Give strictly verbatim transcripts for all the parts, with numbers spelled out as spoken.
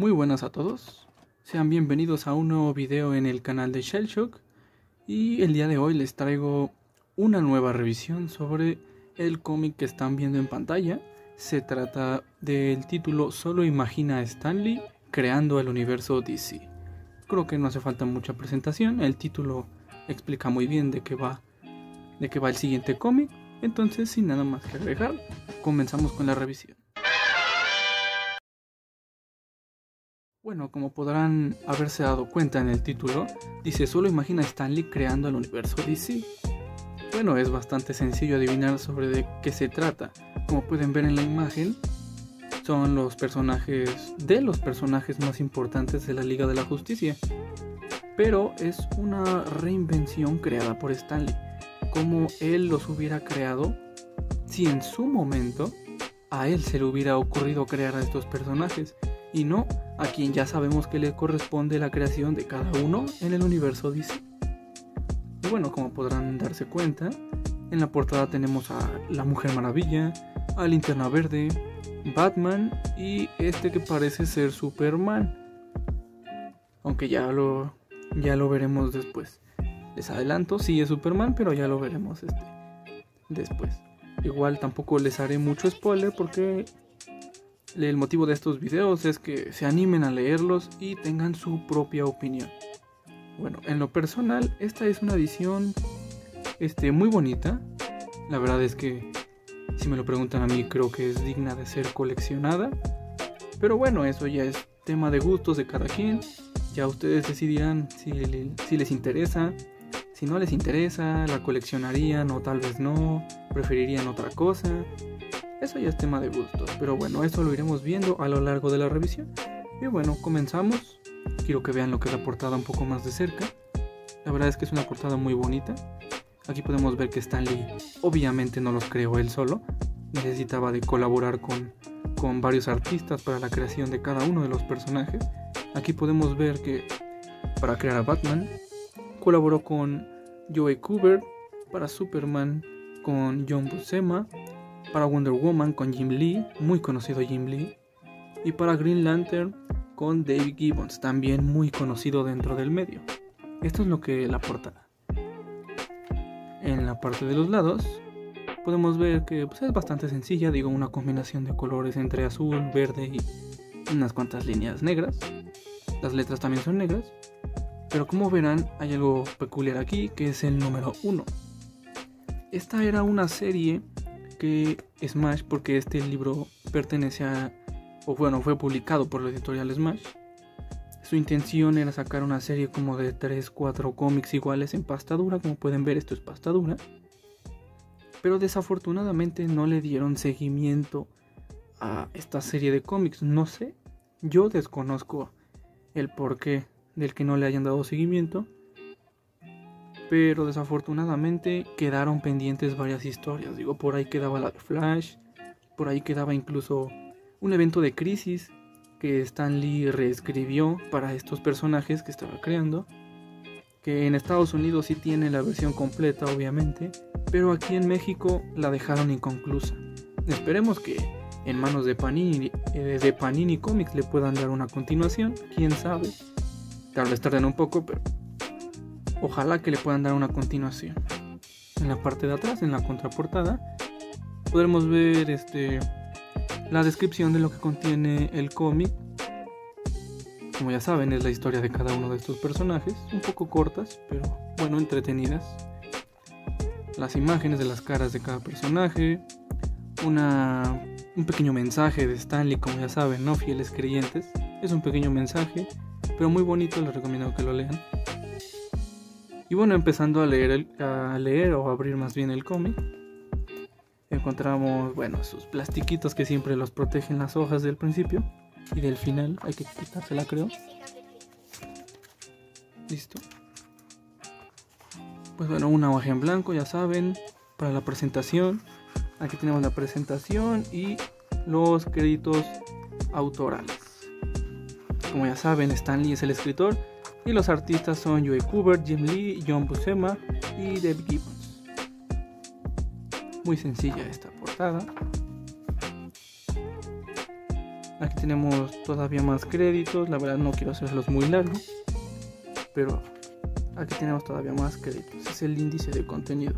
Muy buenas a todos, sean bienvenidos a un nuevo video en el canal de Shellshock. Y el día de hoy les traigo una nueva revisión sobre el cómic que están viendo en pantalla. Se trata del título Solo imagina a Stan Lee creando el universo D C. Creo que no hace falta mucha presentación, el título explica muy bien de qué va, de qué va el siguiente cómic. Entonces, sin nada más que agregar, comenzamos con la revisión. Bueno, como podrán haberse dado cuenta en el título, dice solo imagina a Stan Lee creando el universo D C. Bueno, es bastante sencillo adivinar sobre de qué se trata. Como pueden ver en la imagen, son los personajes de los personajes más importantes de la Liga de la Justicia. Pero es una reinvención creada por Stan Lee, como él los hubiera creado si en su momento a él se le hubiera ocurrido crear a estos personajes, y no a quien ya sabemos que le corresponde la creación de cada uno en el universo D C. Y bueno, como podrán darse cuenta, en la portada tenemos a la Mujer Maravilla, a Linterna Verde, Batman y este que parece ser Superman, aunque ya lo, ya lo veremos después. Les adelanto, sí es Superman, pero ya lo veremos este después. Igual tampoco les haré mucho spoiler porque el motivo de estos videos es que se animen a leerlos y tengan su propia opinión. Bueno, en lo personal, esta es una edición este, muy bonita. La verdad es que, si me lo preguntan a mí, creo que es digna de ser coleccionada. Pero bueno, eso ya es tema de gustos de cada quien. Ya ustedes decidirán si, si les interesa. Si no les interesa, la coleccionarían o tal vez no. Preferirían otra cosa. Eso ya es tema de gustos, pero bueno, eso lo iremos viendo a lo largo de la revisión. Y bueno, comenzamos. Quiero que vean lo que es la portada un poco más de cerca. La verdad es que es una portada muy bonita. Aquí podemos ver que Stan Lee obviamente no los creó él solo. Necesitaba de colaborar con, con varios artistas para la creación de cada uno de los personajes. Aquí podemos ver que para crear a Batman colaboró con Joe Kubert, para Superman con John Buscema, para Wonder Woman con Jim Lee, muy conocido Jim Lee, y para Green Lantern con Dave Gibbons, también muy conocido dentro del medio. Esto es lo que la portada. En la parte de los lados podemos ver que pues, es bastante sencilla, digo, una combinación de colores entre azul, verde y unas cuantas líneas negras. Las letras también son negras, pero como verán hay algo peculiar aquí, que es el número uno. Esta era una serie que Smash, porque este libro pertenece a, o bueno, fue publicado por la editorial Smash. Su intención era sacar una serie como de tres cuatro cómics iguales en pasta dura. Como pueden ver, esto es pasta dura. Pero desafortunadamente no le dieron seguimiento a esta serie de cómics. No sé, yo desconozco el porqué del que no le hayan dado seguimiento. Pero desafortunadamente quedaron pendientes varias historias. Digo, por ahí quedaba la de Flash. Por ahí quedaba incluso un evento de Crisis que Stan Lee reescribió para estos personajes que estaba creando. Que en Estados Unidos sí tiene la versión completa, obviamente. Pero aquí en México la dejaron inconclusa. Esperemos que en manos de Panini, de Panini Comics le puedan dar una continuación. Quién sabe. Tal vez tarden un poco, pero ojalá que le puedan dar una continuación. En la parte de atrás, en la contraportada, podremos ver este, la descripción de lo que contiene el cómic. Como ya saben, es la historia de cada uno de estos personajes, un poco cortas, pero bueno, entretenidas. Las imágenes de las caras de cada personaje, una, un pequeño mensaje de Stan Lee, como ya saben, ¿no? Fieles creyentes. Es un pequeño mensaje, pero muy bonito, les recomiendo que lo lean. Y bueno, empezando a leer, el, a leer o a abrir más bien el cómic, encontramos, bueno, sus plastiquitos que siempre los protegen las hojas del principio y del final. Hay que quitársela, creo. Listo. Pues bueno, una hoja en blanco, ya saben, para la presentación. Aquí tenemos la presentación y los créditos autorales. Como ya saben, Stan Lee es el escritor. Y los artistas son Joe Kubert, Jim Lee, John Buscema y Dave Gibbons. Muy sencilla esta portada. Aquí tenemos todavía más créditos. La verdad no quiero hacerlos muy largos, pero aquí tenemos todavía más créditos. Es el índice de contenido.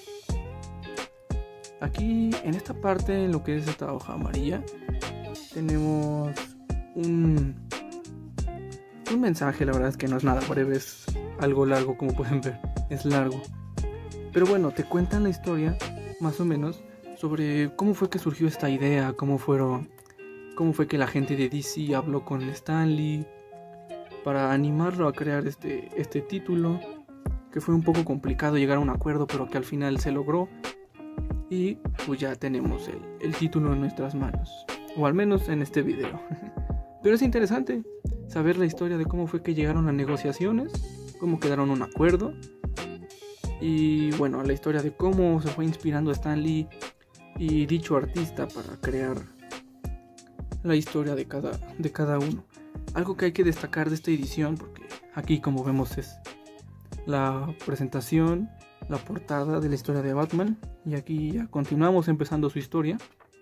Aquí en esta parte, en lo que es esta hoja amarilla, tenemos un, un mensaje. La verdad es que no es nada breve, es algo largo, como pueden ver, es largo. Pero bueno, te cuentan la historia, más o menos, sobre cómo fue que surgió esta idea, cómo fueron, cómo fue que la gente de D C habló con Stan Lee para animarlo a crear este, este título, que fue un poco complicado llegar a un acuerdo, pero que al final se logró. Y pues ya tenemos el, el título en nuestras manos, o al menos en este video. Pero es interesante saber la historia de cómo fue que llegaron a negociaciones, cómo quedaron un acuerdo. Y bueno, la historia de cómo se fue inspirando Stan Lee y dicho artista para crear la historia de cada, de cada uno. Algo que hay que destacar de esta edición, porque aquí como vemos es la presentación, la portada de la historia de Batman, y aquí ya continuamos empezando su historia.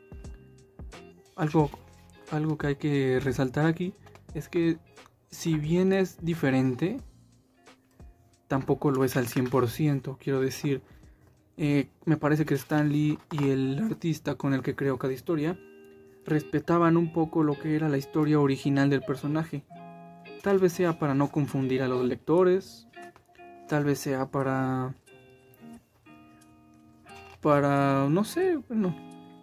Algo, algo que hay que resaltar aquí es que si bien es diferente, tampoco lo es al cien por ciento. Quiero decir, eh, me parece que Stan Lee y el artista con el que creó cada historia respetaban un poco lo que era la historia original del personaje. Tal vez sea para no confundir a los lectores, tal vez sea para... Para... no sé, bueno...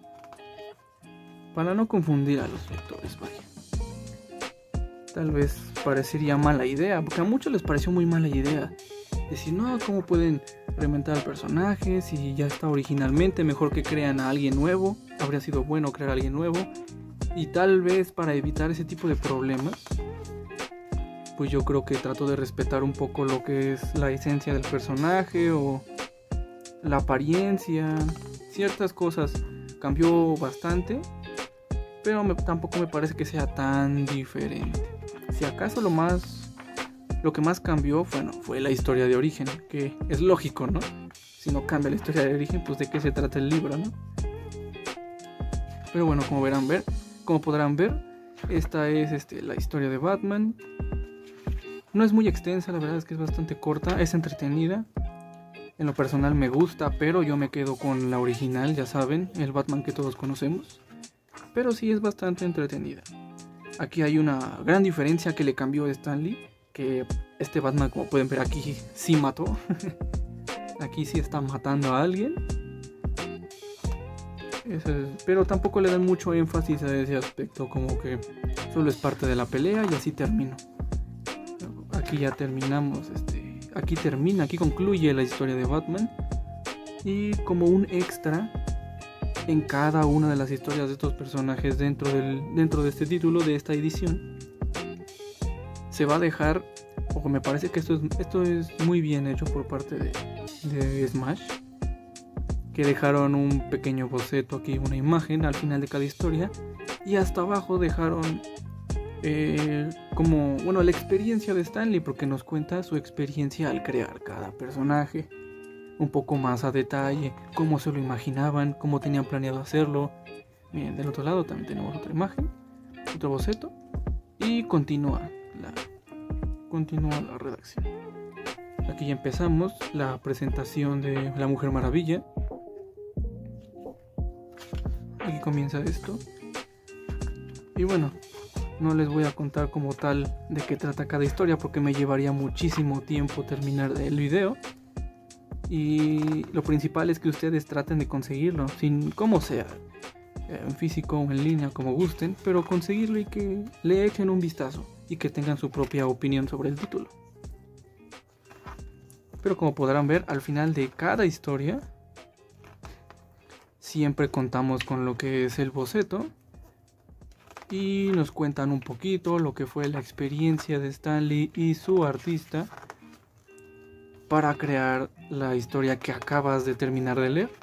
Para no confundir a los lectores, vaya. Tal vez parecería mala idea, porque a muchos les pareció muy mala idea decir, no, ¿cómo pueden reinventar al personaje si ya está originalmente? Mejor que crean a alguien nuevo. Habría sido bueno crear a alguien nuevo. Y tal vez para evitar ese tipo de problemas, pues yo creo que trato de respetar un poco lo que es la esencia del personaje o la apariencia. Ciertas cosas cambió bastante, pero me, tampoco me parece que sea tan diferente. Si acaso lo más... Lo que más cambió, bueno, fue la historia de origen, que es lógico, ¿no? Si no cambia la historia de origen, pues de qué se trata el libro, ¿no? Pero bueno, como verán ver, como podrán ver, esta es este, la historia de Batman. No es muy extensa, la verdad es que es bastante corta, es entretenida. En lo personal me gusta, pero yo me quedo con la original, ya saben, el Batman que todos conocemos. Pero sí es bastante entretenida. Aquí hay una gran diferencia que le cambió a Stan Lee, que este Batman, como pueden ver aquí, sí mató. Aquí sí está matando a alguien. Eso es, pero tampoco le dan mucho énfasis a ese aspecto, como que solo es parte de la pelea y así terminó. Aquí ya terminamos, este, aquí termina, aquí concluye la historia de Batman. Y como un extra en cada una de las historias de estos personajes dentro, del, dentro de este título, de esta edición, se va a dejar, o me parece que esto es, esto es muy bien hecho por parte de, de Smash, que dejaron un pequeño boceto aquí, una imagen al final de cada historia, y hasta abajo dejaron eh, como, bueno, la experiencia de Stan Lee, porque nos cuenta su experiencia al crear cada personaje, un poco más a detalle, cómo se lo imaginaban, cómo tenían planeado hacerlo. Bien, del otro lado también tenemos otra imagen, otro boceto, y continúa la, continúa la redacción. Aquí ya empezamos la presentación de la Mujer Maravilla. Aquí comienza esto. Y bueno, no les voy a contar como tal de qué trata cada historia, porque me llevaría muchísimo tiempo terminar el video. Y lo principal es que ustedes traten de conseguirlo, sin como sea, en físico o en línea, como gusten, pero conseguirlo y que le echen un vistazo y que tengan su propia opinión sobre el título. Pero como podrán ver, al final de cada historia siempre contamos con lo que es el boceto y nos cuentan un poquito lo que fue la experiencia de Stan Lee y su artista para crear la historia que acabas de terminar de leer.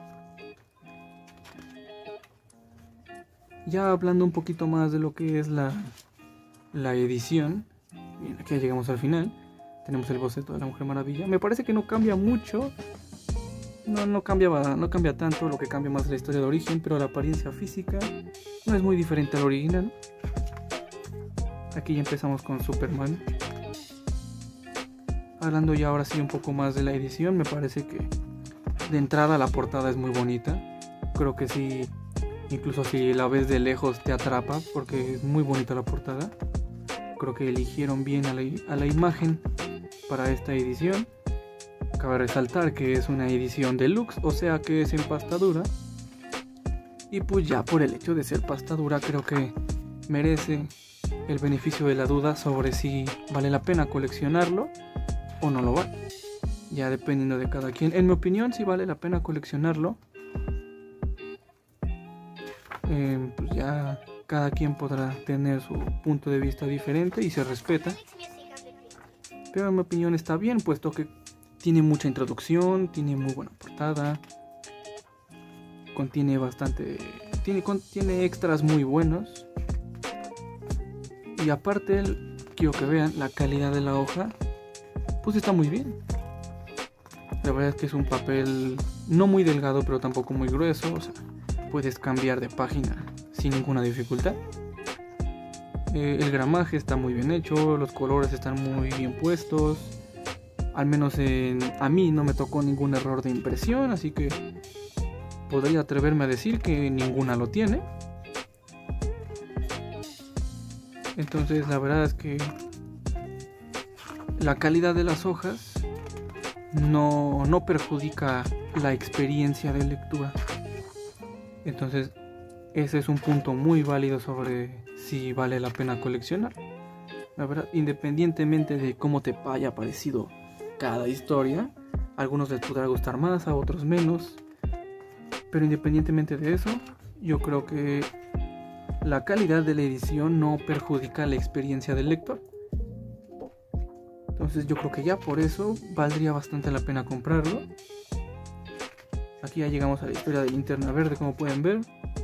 Ya hablando un poquito más de lo que es la, la edición, bien, aquí ya llegamos al final. Tenemos el boceto de la Mujer Maravilla. Me parece que no cambia mucho no, no, cambia, no cambia tanto, lo que cambia más es la historia de origen, pero la apariencia física no es muy diferente al original. Aquí ya empezamos con Superman. Hablando ya ahora sí un poco más de la edición, me parece que de entrada la portada es muy bonita. Creo que sí, incluso si la ves de lejos te atrapa porque es muy bonita la portada. Creo que eligieron bien a la, a la imagen para esta edición. Cabe resaltar que es una edición deluxe, o sea que es en pasta dura. Y pues ya por el hecho de ser pasta dura creo que merece el beneficio de la duda sobre si vale la pena coleccionarlo o no lo vale. Ya dependiendo de cada quien. En mi opinión sí vale la pena coleccionarlo. Eh, pues ya cada quien podrá tener su punto de vista diferente y se respeta. Pero en mi opinión está bien, puesto que tiene mucha introducción, tiene muy buena portada, contiene bastante, tiene, contiene extras muy buenos. Y aparte, quiero que vean la calidad de la hoja, pues está muy bien. La verdad es que es un papel no muy delgado, pero tampoco muy grueso, o sea, puedes cambiar de página sin ninguna dificultad. Eh, el gramaje está muy bien hecho, los colores están muy bien puestos. Al menos en, a mí no me tocó ningún error de impresión, así que podría atreverme a decir que ninguna lo tiene. Entonces la verdad es que la calidad de las hojas no, no perjudica la experiencia de lectura. Entonces ese es un punto muy válido sobre si vale la pena coleccionar. La verdad, independientemente de cómo te haya parecido cada historia, a algunos les podrá gustar más, a otros menos, pero independientemente de eso, yo creo que la calidad de la edición no perjudica la experiencia del lector. Entonces yo creo que ya por eso valdría bastante la pena comprarlo. Aquí ya llegamos a la historia de Linterna Verde, como pueden ver.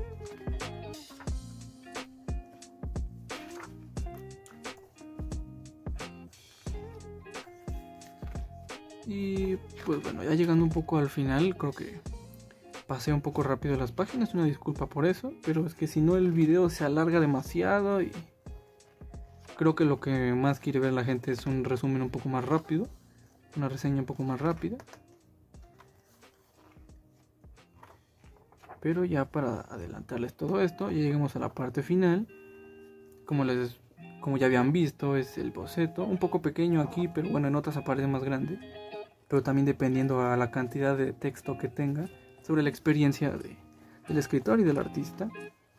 Y pues bueno, ya llegando un poco al final, creo que pasé un poco rápido las páginas, una disculpa por eso, pero es que si no el video se alarga demasiado y creo que lo que más quiere ver la gente es un resumen un poco más rápido, una reseña un poco más rápida. Pero ya para adelantarles todo esto, ya llegamos a la parte final. Como les como ya habían visto, es el boceto, un poco pequeño aquí, pero bueno, en otras aparece más grande. Pero también dependiendo a la cantidad de texto que tenga sobre la experiencia de, del escritor y del artista.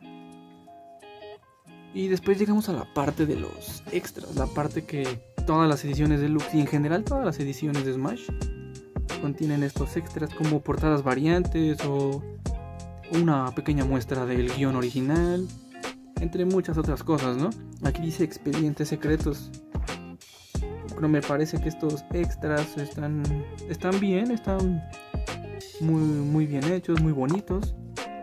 Y después llegamos a la parte de los extras, la parte que todas las ediciones de Deluxe y en general todas las ediciones de Smash contienen estos extras como portadas variantes o una pequeña muestra del guión original, entre muchas otras cosas, ¿no? Aquí dice expedientes secretos. Pero me parece que estos extras están, están bien, están muy, muy bien hechos, muy bonitos.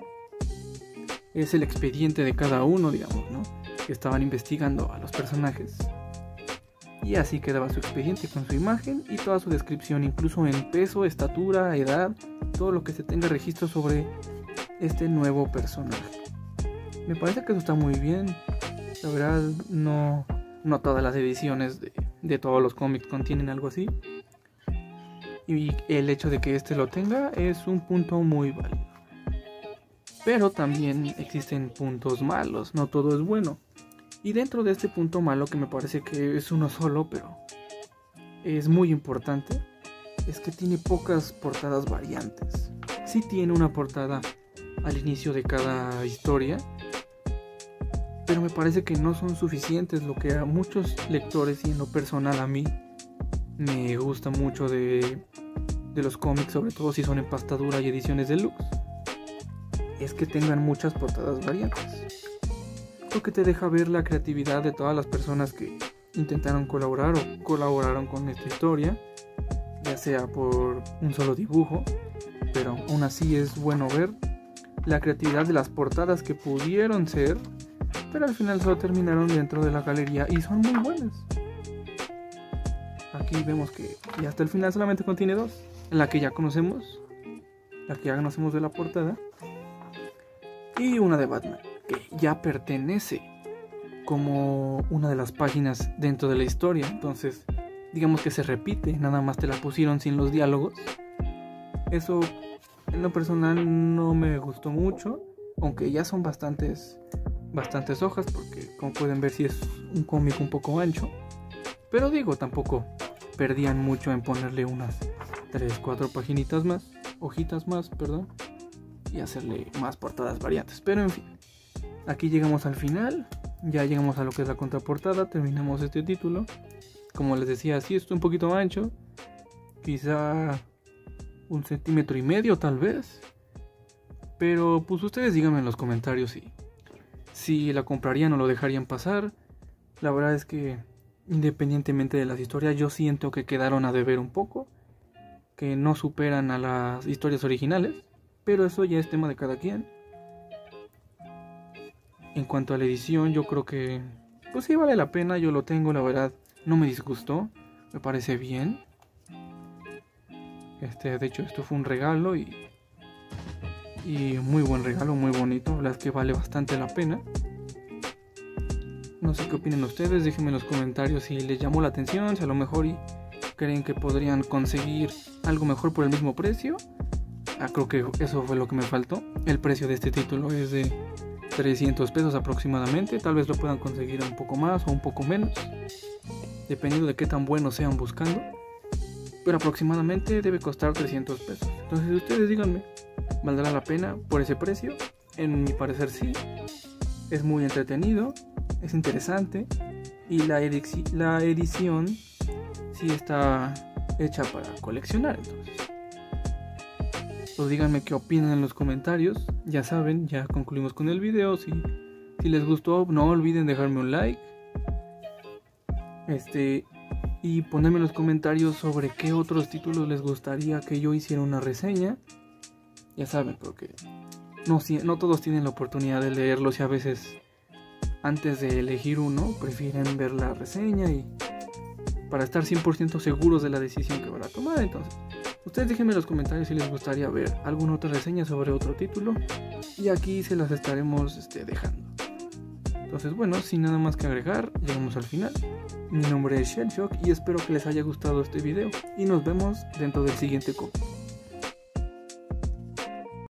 Es el expediente de cada uno, digamos, ¿no? Que estaban investigando a los personajes. Y así quedaba su expediente con su imagen y toda su descripción, incluso en peso, estatura, edad, todo lo que se tenga registro sobre este nuevo personaje. Me parece que eso está muy bien. La verdad, no, no todas las ediciones de, de todos los cómics contienen algo así. Y el hecho de que este lo tenga es un punto muy válido. Pero también existen puntos malos, no todo es bueno. Y dentro de este punto malo, que me parece que es uno solo, pero es muy importante, es que tiene pocas portadas variantes. Sí tiene una portada al inicio de cada historia, pero me parece que no son suficientes, lo que a muchos lectores y en lo personal a mí me gusta mucho de, de los cómics, sobre todo si son en pasta dura y ediciones deluxe, es que tengan muchas portadas variantes. Lo que te deja ver la creatividad de todas las personas que intentaron colaborar o colaboraron con esta historia, ya sea por un solo dibujo, pero aún así es bueno ver la creatividad de las portadas que pudieron ser, pero al final solo terminaron dentro de la galería y son muy buenas. Aquí vemos que y hasta el final solamente contiene dos, la que ya conocemos la que ya conocemos de la portada, y una de Batman, que ya pertenece como una de las páginas dentro de la historia. Entonces, digamos que se repite, nada más te la pusieron sin los diálogos. Eso, en lo personal, no me gustó mucho, aunque ya son bastantes, bastantes hojas, porque como pueden ver, sí es un cómic un poco ancho. Pero digo, tampoco perdían mucho en ponerle unas tres, cuatro paginitas más, hojitas más, perdón, y hacerle más portadas variantes. Pero en fin, aquí llegamos al final, ya llegamos a lo que es la contraportada, terminamos este título. Como les decía, sí está un poquito ancho, quizá un centímetro y medio tal vez. Pero pues ustedes díganme en los comentarios si, si la comprarían o lo dejarían pasar. La verdad es que independientemente de las historias, yo siento que quedaron a deber un poco, que no superan a las historias originales, pero eso ya es tema de cada quien. En cuanto a la edición, yo creo que pues sí vale la pena, yo lo tengo, la verdad no me disgustó, me parece bien. Este, de hecho esto fue un regalo y, y muy buen regalo, muy bonito, la verdad es que vale bastante la pena. No sé qué opinan ustedes, déjenme en los comentarios si les llamó la atención, si a lo mejor y creen que podrían conseguir algo mejor por el mismo precio. Ah, creo que eso fue lo que me faltó. El precio de este título es de trescientos pesos aproximadamente, tal vez lo puedan conseguir un poco más o un poco menos, dependiendo de qué tan buenos sean buscando, pero aproximadamente debe costar trescientos pesos. Entonces ustedes díganme, ¿valdrá la pena por ese precio? En mi parecer sí, es muy entretenido, es interesante y la, edici- la edición sí está hecha para coleccionar. Entonces, pues díganme qué opinan en los comentarios. Ya saben, ya concluimos con el video. Si, si les gustó, no olviden dejarme un like. Este, y ponerme en los comentarios sobre qué otros títulos les gustaría que yo hiciera una reseña. Ya saben, porque no, no todos tienen la oportunidad de leerlos y a veces antes de elegir uno prefieren ver la reseña y para estar cien por ciento seguros de la decisión que van a tomar. Entonces, ustedes déjenme en los comentarios si les gustaría ver alguna otra reseña sobre otro título y aquí se las estaremos este, dejando. Entonces, bueno, sin nada más que agregar, llegamos al final. Mi nombre es Shellshock y espero que les haya gustado este video y nos vemos dentro del siguiente cómic.